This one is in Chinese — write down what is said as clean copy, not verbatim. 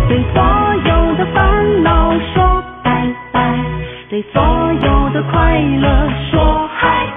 对所有的烦恼说拜拜，对所有的快乐说嗨。